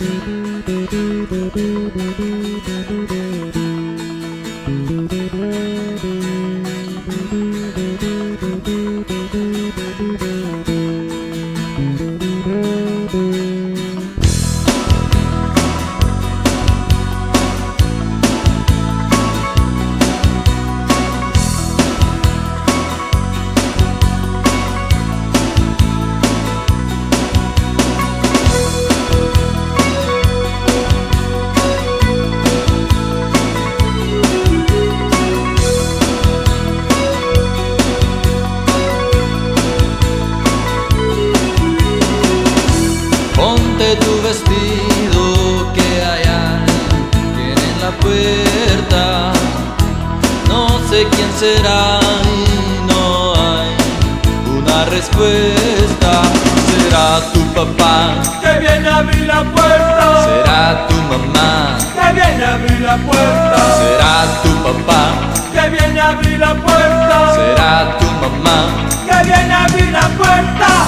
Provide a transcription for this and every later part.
Ponte tu vestido que hay alguien en la puerta. No sé quién será y no hay una respuesta. ¿Será tu papá que viene a abrir la puerta? ¿Será tu mamá que viene a abrir la puerta? ¿Será tu papá que viene a abrir la puerta? ¿Será tu mamá que viene a abrir la puerta?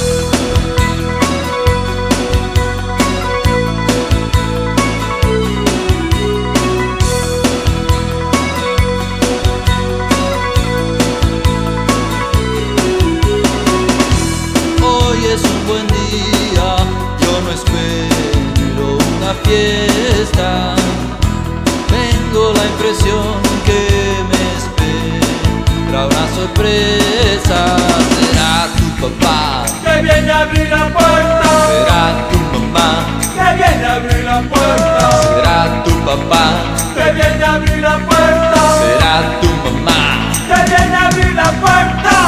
Es un buen día, yo no espero una fiesta. Tengo la impresión que me espera una sorpresa. ¿Será tu papá que viene a abrir la puerta? ¿Será tu mamá que viene a abrir la puerta? ¿Será tu papá que viene a abrir la puerta? ¿Será tu mamá que viene a abrir la puerta?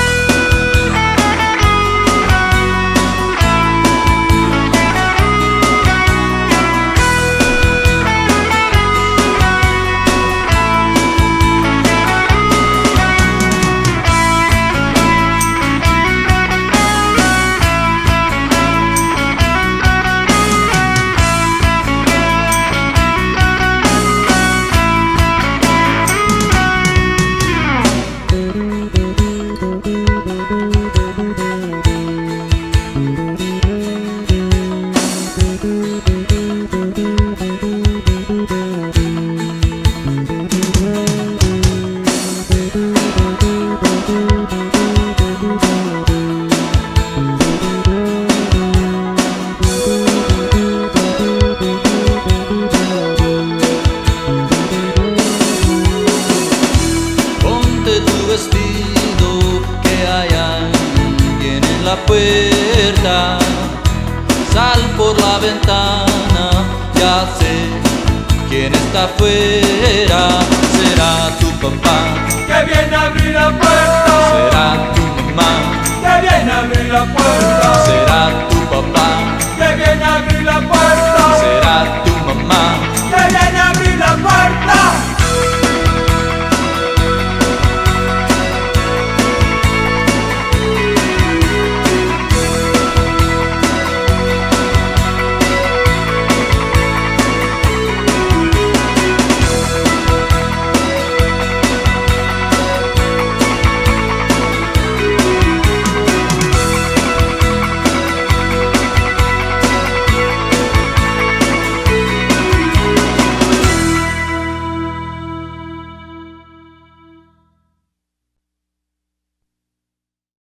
Vestido que hay alguien en la puerta. Sal por la ventana, ya sé quién está afuera. ¿Será tu papá que viene